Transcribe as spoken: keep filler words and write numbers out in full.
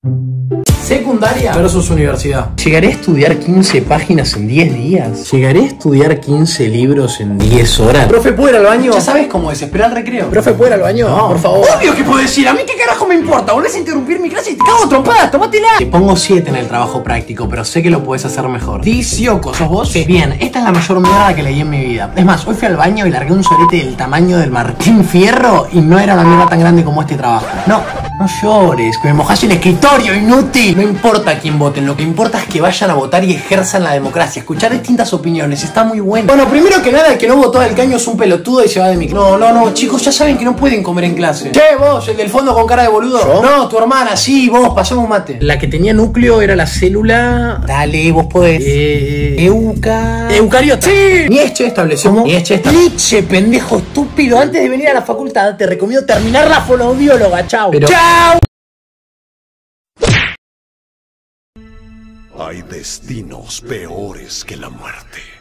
Secundaria versus universidad. ¿Llegaré a estudiar quince páginas en diez días? ¿Llegaré a estudiar quince libros en diez horas? Profe, ¿puedo ir al baño? Ya sabes cómo es, esperar al recreo. Profe, ¿puedo ir al baño? No, por favor. Obvio que puedo decir, a mí qué carajo me importa. Volvés a interrumpir mi clase y te cago trompadas, tomátela. Te pongo siete en el trabajo práctico, pero sé que lo puedes hacer mejor. Dicioco, ¿sos vos? Sí. Bien, esta es la mayor mierda que leí en mi vida. Es más, hoy fui al baño y largué un sorete del tamaño del Martín Fierro y no era una mierda tan grande como este trabajo. No, no llores, que me mojás el escritorio, inútil. No importa quién voten, lo que importa es que vayan a votar y ejerzan la democracia. Escuchar distintas opiniones, está muy bueno. Bueno, primero que nada, el que no votó al caño es un pelotudo y se va de mi clase. No, no, no, chicos, ya saben que no pueden comer en clase. Che, vos, el del fondo con cara de boludo. ¿Yo? No, tu hermana, sí, vos, pasamos mate. La que tenía núcleo era la célula... Dale, vos podés. Eh... Euca... Eucariota. Sí. Nietzsche estableció... ¿Cómo? Nietzsche estableció... Nietzsche, pendejo estúpido. Antes de venir a la facultad, te recomiendo terminar la fonoaudióloga. Chau. Pero... Chau. Hay destinos peores que la muerte.